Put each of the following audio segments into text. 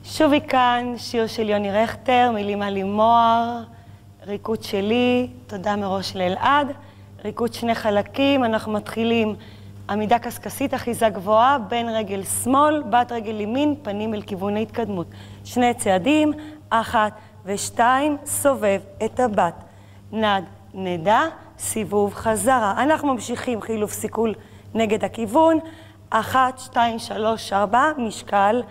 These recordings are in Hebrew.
שובי כאן, שיר של יוני רכטר, מילים על לימוער, ריקוד שלי, תודה מראש לאלעד, ריקוד שני חלקים, אנחנו מתחילים עמידה קסקסית, אחיזה גבוהה, בין רגל שמאל, בת רגל ימין, פנים אל כיוון ההתקדמות. שני צעדים, 1 ו2, סובב את הבת. נד, נדה, סיבוב חזרה. אנחנו ממשיכים חילוף סיכול נגד הכיוון, 1, 2, 3, 4, משקל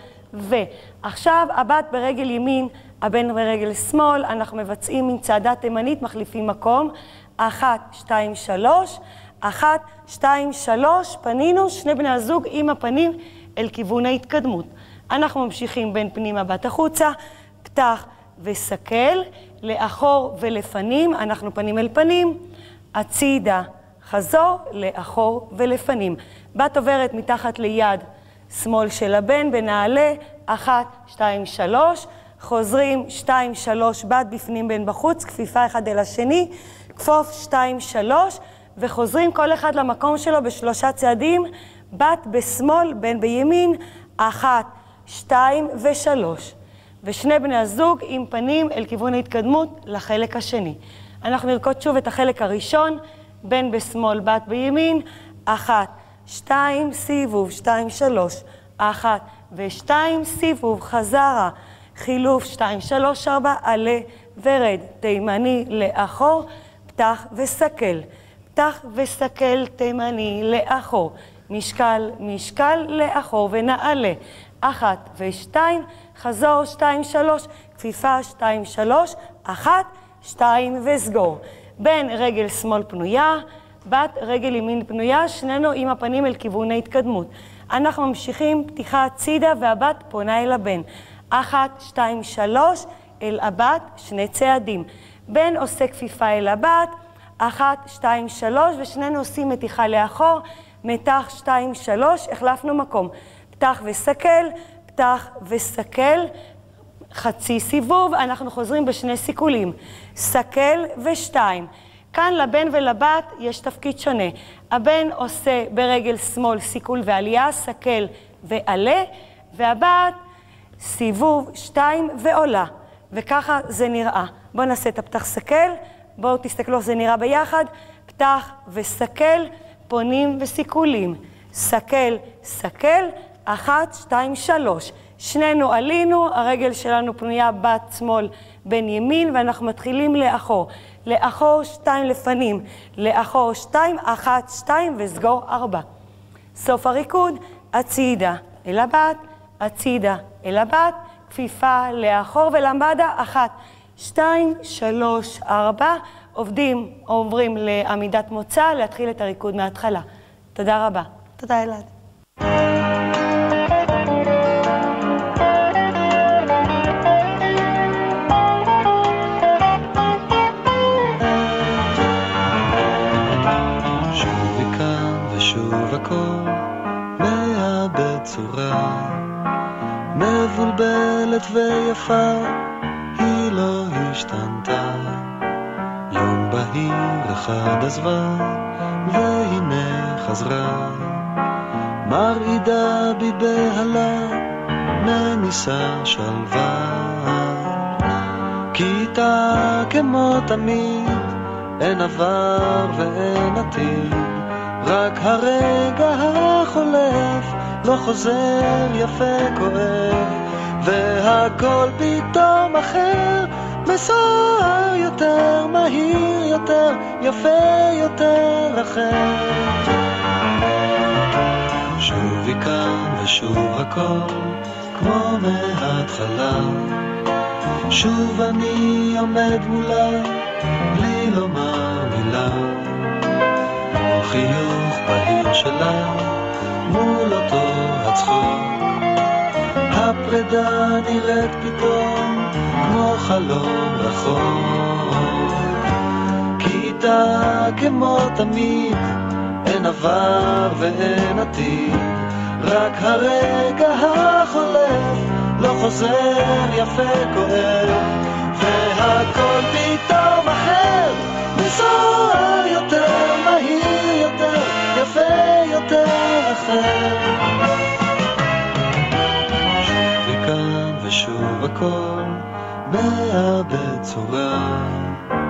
ועכשיו הבת ברגל ימין, הבן ברגל שמאל, אנחנו מבצעים עם צעדה תימנית, מחליפים מקום, 1, 2, 3, 1, 2, 3, פנינו, שני בני הזוג עם הפנים אל כיוון ההתקדמות. אנחנו ממשיכים בין פנים הבת החוצה, פתח וסקל, לאחור ולפנים, אנחנו פנים אל פנים, הצידה, חזור, לאחור ולפנים. בת עוברת מתחת ליד שמאל של הבן, בנעלה, 1, 2, 3, חוזרים 2, 3, בת בפנים בן בחוץ, כפיפה אחד אל השני, כפוף 2, 3, וחוזרים כל אחד למקום שלו בשלושה צעדים, בת בשמאל, בן בימין, 1, 2 ו3. ושני בני הזוג עם פנים אל כיוון ההתקדמות לחלק השני. אנחנו נרקוד שוב את החלק הראשון, בן בשמאל, בת בימין, 1, 2, סיבוב, 2, 3, 1 ו2, סיבוב, חזרה, חילוף, 2, 3, 4, עלה ורד, תימני לאחור, פתח וסקל, פתח וסקל, תימני לאחור, משקל, משקל לאחור ונעלה, 1 ו2, חזור, 2, 3, כפיפה, 2, 3, 1, 2 וסגור. בין רגל שמאל פנויה, בת רגל ימין פנויה, שנינו עם הפנים אל כיוון ההתקדמות. אנחנו ממשיכים פתיחה הצידה והבת פונה אל הבן. 1, 2, 3, אל הבת, שני צעדים. בן עושה כפיפה אל הבת, 1, 2, 3, ושנינו עושים מתיחה לאחור, מתח 2, 3, החלפנו מקום. פתח וסקל, פתח וסקל, חצי סיבוב, אנחנו חוזרים בשני סיכולים. סקל ו2. כאן לבן ולבת יש תפקיד שונה. הבן עושה ברגל שמאל סיכול ועלייה, סקל ועלה, והבת סיבוב 2 ועולה. וככה זה נראה. בואו נעשה את הפתח סקל, בואו תסתכלו איך זה נראה ביחד. פתח וסקל, פונים וסיכולים. סקל, סקל, 1, 2, 3. שנינו עלינו, הרגל שלנו פנויה בת שמאל בין ימין, ואנחנו מתחילים לאחור. לאחור 2 לפנים, לאחור 2, 1, 2 וסגור 4. סוף הריקוד, הצידה אל הבת, הצידה אל הבת, כפיפה לאחור ולמדה, 1, 2, 3, 4. עוברים לעמידת מוצא, להתחיל את הריקוד מההתחלה. תודה רבה. תודה אלעד. שוב הכל מאבד צורה, מבולבלת ויפה, היא לא השתנתה. יום בהיר אחד עזבה, והנה חזרה, מרעידה בי בהלה, מניסה שלווה. כיתה כמו תמיד, אין עבר ואין עתיד, רק הרגע החולף, לא חוזר, יפה כואב, והכל פתאום אחר, מסוער יותר, מהיר יותר, יפה יותר, אחר. שוב היא כאן ושוב הכל כמו מההתחלה, שוב אני עומד מולה בלי לומר מילה, חיוך בהיר שלה מול אותו הצחוק, הפרידה נראית פתאום כמו חלום רחוק. כיתה כמו תמיד, אין עבר ואין עתיד, רק הרגע החולף, לא חוזר, יפה כואב, והכל פתאום אחר, מסוער יותר, מהיר יותר, יפה יותר, אחר. שוב וכאן ושוב הכל בהרבה צורה.